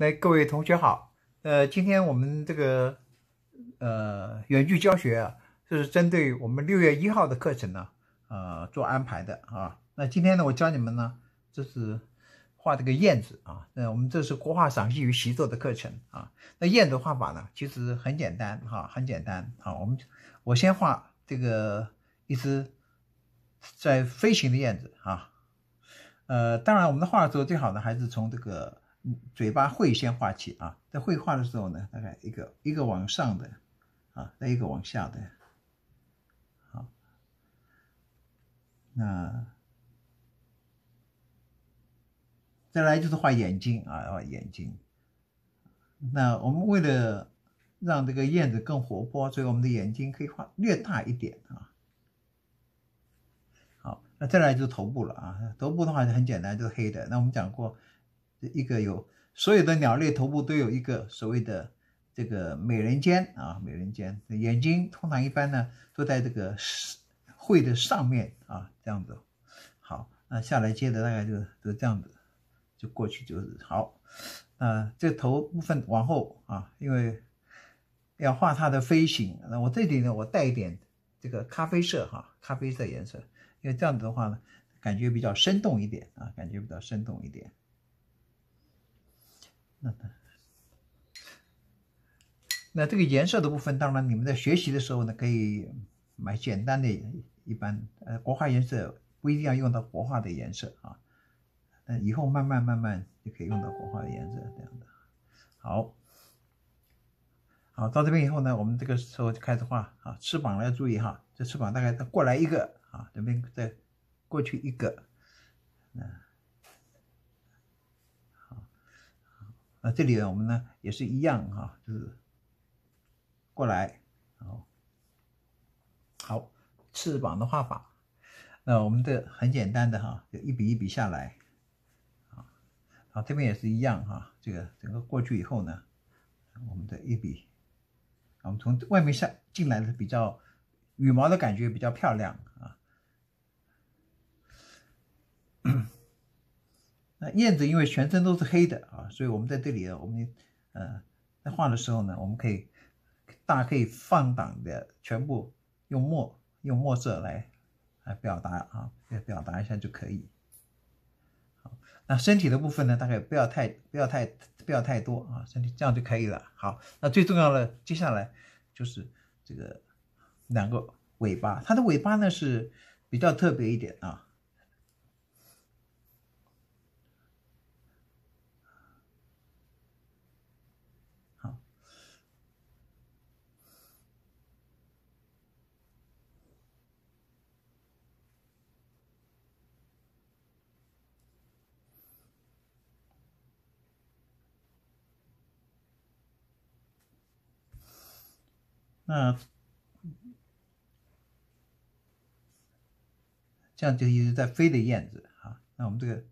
来，各位同学好。今天我们这个远距教学啊，是针对我们6月1号的课程呢，做安排的啊。那今天呢，我教你们呢，这是画这个燕子啊。我们这是国画赏析与习作的课程啊。那燕子画法呢，其实很简单哈，很简单啊。我先画这个一只在飞行的燕子啊。当然我们的画的时候最好呢，还是从这个嘴巴喙先画起啊。在绘画的时候呢，大概一个往上的啊，再一个往下的。好，那再来就是画眼睛啊，画眼睛。那我们为了让这个燕子更活泼，所以我们的眼睛可以画略大一点啊。好，那再来就是头部了啊。头部的话很简单，就是黑的。那我们讲过，所有的鸟类头部都有一个所谓的这个美人尖啊，美人尖。眼睛通常一般呢都在这个喙的上面啊，这样子。好，那下来接着大概就这样子，就过去就是好。这头部分往后啊，因为要画它的飞行，那我这里呢我带一点这个咖啡色哈，咖啡色颜色。因为这样子的话呢，感觉比较生动一点啊，感觉比较生动一点。那这个颜色的部分，当然你们在学习的时候呢，可以买简单的，一般国画颜色不一定要用到国画的颜色啊，但以后慢慢就可以用到国画的颜色这样的。好，到这边以后呢，我们这个时候就开始画啊，翅膀要注意哈，这翅膀大概再过来一个啊，这边再过去一个，这里呢我们呢也是一样哈，就是过来，好，翅膀的画法，我们的很简单的哈，就一笔一笔下来，好，这边也是一样哈，这个整个过去以后呢，我们的一笔。我们从外面进来的比较羽毛的感觉比较漂亮啊。那燕子因为全身都是黑的啊，所以我们在这里我们在画的时候呢，我们可以放胆的全部用墨色来表达啊，表达一下就可以。好，那身体的部分呢，大概不要太多啊，身体这样就可以了。好，那最重要的接下来就是这个两个尾巴，它的尾巴呢是比较特别一点啊。好，那这样就一直在飞的燕子啊。那我们这个，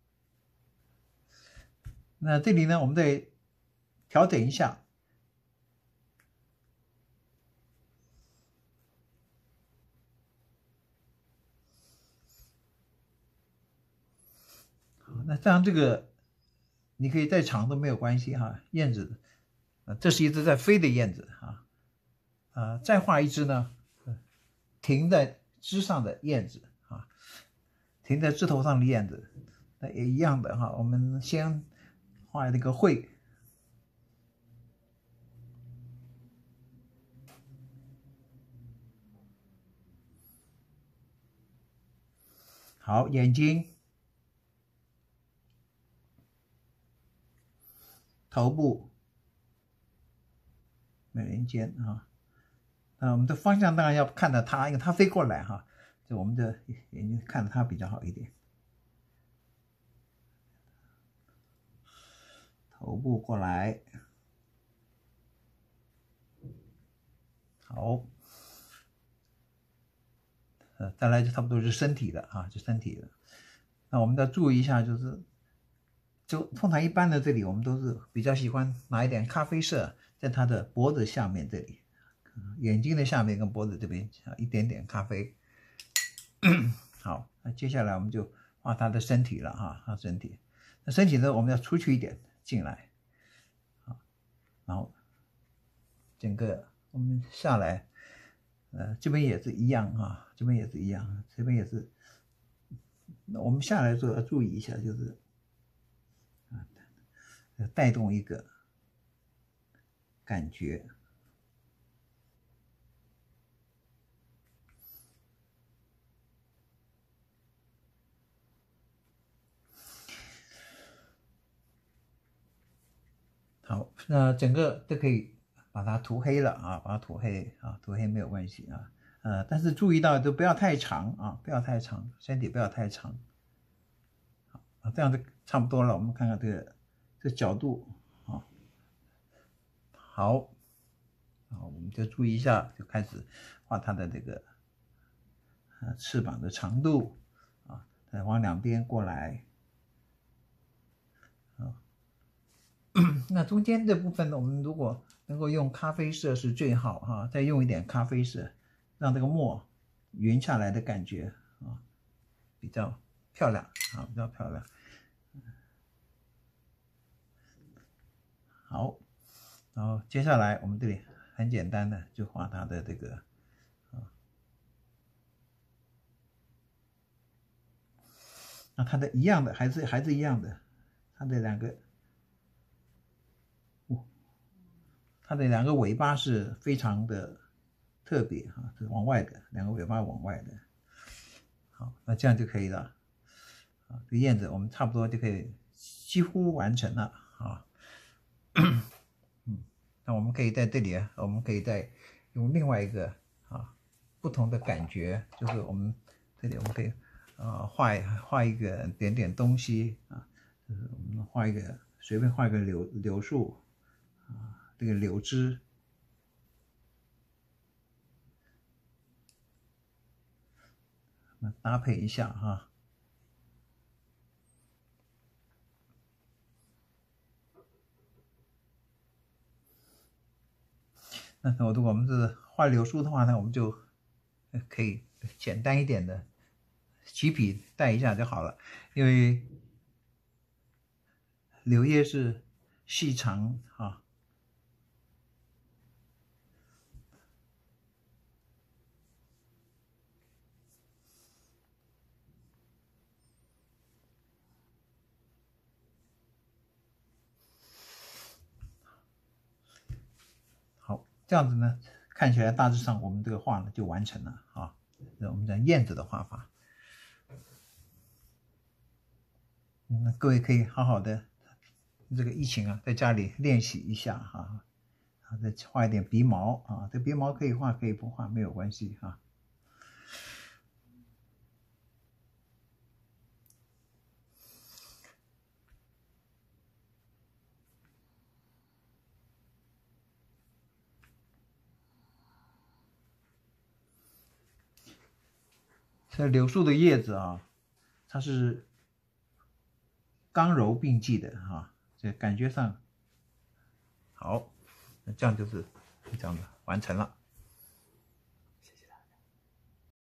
那这里呢，我们再调整一下。好，那这样这个你可以再长都没有关系哈，燕子，这是一只在飞的燕子啊。再画一只呢，停在枝上的燕子啊，停在枝头上的燕子，那也一样的哈。我们先画这个喙，好，眼睛、头部、美人尖啊。我们的方向当然要看着它，因为它飞过来哈，就我们的眼睛看着它比较好一点。头部过来，好，再来就差不多是身体了啊，就身体了。那我们要注意一下，就通常一般的这里我们都是比较喜欢拿一点咖啡色在它的脖子下面这里，眼睛的下面跟脖子这边一点点咖啡。好，那接下来我们就画它的身体了哈，身体。那身体呢，我们要出去一点进来， 然后整个我们下来，这边也是一样啊，这边也是一样，这边也是。我们下来的时候要注意一下，就是带动一个感觉。好，那整个都可以把它涂黑了啊，把它涂黑啊，涂黑没有关系啊。但是注意到都不要太长啊，不要太长，身体不要太长。好啊，这样就差不多了。我们看看这角度啊，好，我们就注意一下，就开始画它的这个翅膀的长度啊，再往两边过来。那中间这部分呢，我们如果能够用咖啡色是最好哈，再用一点咖啡色，让这个墨匀下来的感觉啊比较漂亮啊，比较漂亮。好，然后接下来我们这里很简单的就画它的这个那它的一样的还是一样的，它的两个尾巴是非常的特别哈，是往外的，两个尾巴往外的。好，那这样就可以了。啊，这个燕子我们差不多就可以几乎完成了啊。那我们可以在这里，我们可以再用另外一个不同的感觉，就是我们这里我们可以画一个点东西啊，就是我们画一个随便画一个柳树啊，这个柳枝。搭配一下哈。那如果我们是画柳树的话呢，我们就可以简单一点的起笔带一下就好了，因为柳叶是细长啊。好，这样子呢，看起来大致上我们这个画呢就完成了啊。这我们讲燕子的画法。那各位可以好好的这个疫情啊，在家里练习一下哈，再画一点鼻毛啊，这鼻毛可以画可以不画没有关系啊。这柳树的叶子啊，它是刚柔并济的哈，这感觉上好，那这样就是这样的完成了。